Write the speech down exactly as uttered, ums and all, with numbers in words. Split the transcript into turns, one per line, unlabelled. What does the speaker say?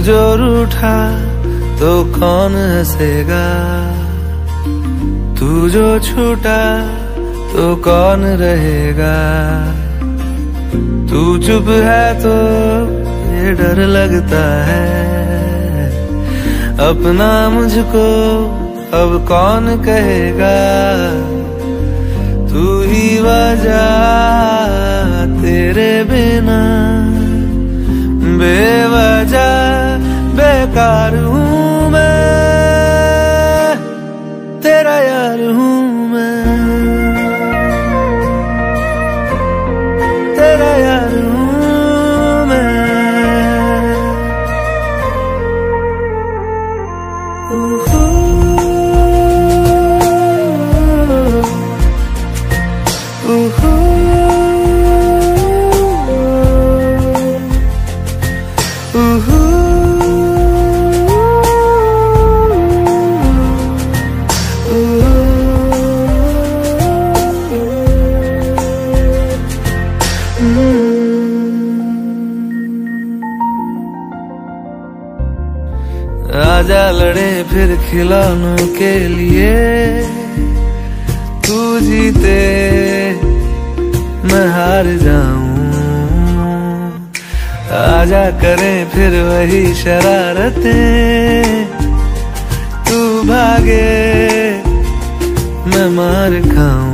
जो रूठा तो कौन हंसेगा, तू जो छूटा तो कौन रहेगा। तू चुप है तो ये डर लगता है, अपना मुझको अब कौन कहेगा। तू ही वजह, तेरे बिना बेवजह बेकार हूँ मैं, तेरा यार हूँ मैं, तेरा यार हूँ मैं। आजा लड़े फिर खिलौनों के लिए, तू जीते मैं हार जाऊं। आजा करें फिर वही शरारतें, तू भागे मैं मार खाऊं।